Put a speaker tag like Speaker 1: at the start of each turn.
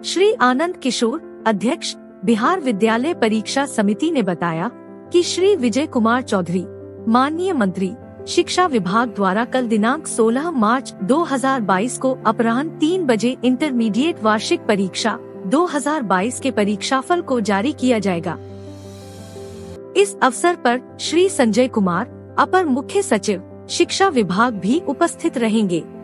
Speaker 1: श्री आनंद किशोर, अध्यक्ष बिहार विद्यालय परीक्षा समिति ने बताया कि श्री विजय कुमार चौधरी, माननीय मंत्री शिक्षा विभाग द्वारा कल दिनांक 16 मार्च 2022 को अपराह्न 3 बजे इंटरमीडिएट वार्षिक परीक्षा 2022 के परीक्षाफल को जारी किया जाएगा। इस अवसर पर श्री संजय कुमार, अपर मुख्य सचिव शिक्षा विभाग भी उपस्थित रहेंगे।